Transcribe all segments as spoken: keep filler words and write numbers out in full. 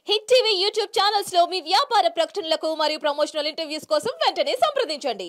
Hit TV YouTube channels లో మీ వ్యాపార ప్రకటనలకు మరియు ప్రమోషనల్ ఇంటర్వ్యూస్ కోసం వెంటనే సంప్రదించండి.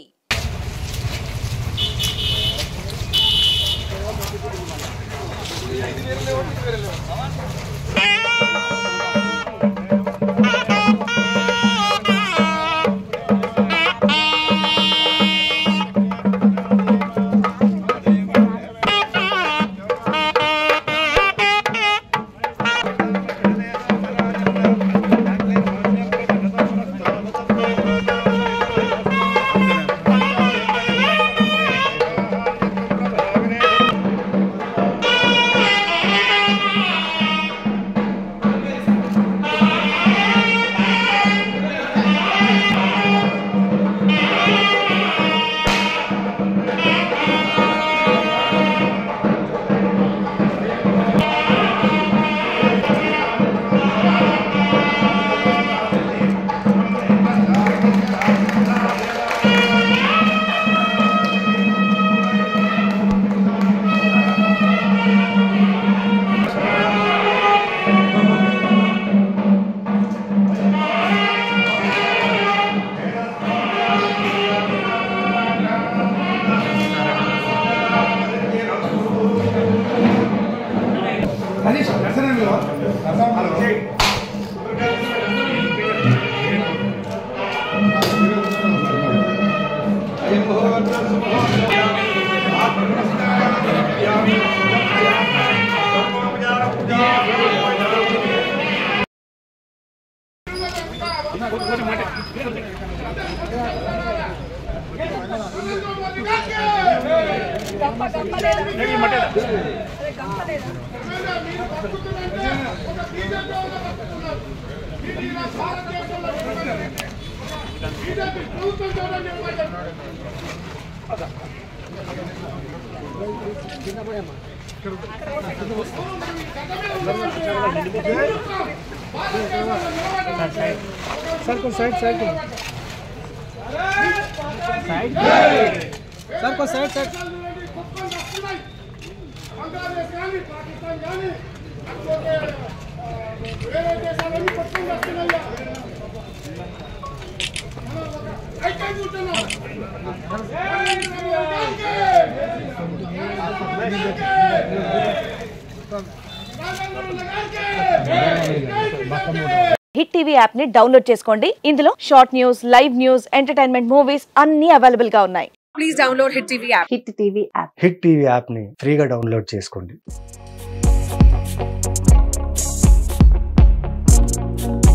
सर को साइड साइड साइड सर को साइड साइड बांग्लादेश కానీ పాకిస్తాన్ కానీ అట్లే వేరే దేశాలను పట్టుకొని వస్తున్నాయా ఐకాన్ కూర్చున్నా హిట్ టీవీ యాప్ ని డౌన్లోడ్ చేసుకోండి. ఇందులో short news, live news, entertainment movies అన్ని అవైలబుల్ గా ఉన్నాయి. Please download hit TV app. Hit TV app hit TV app ని ఫ్రీగా డౌన్లోడ్ చేసుకోండి.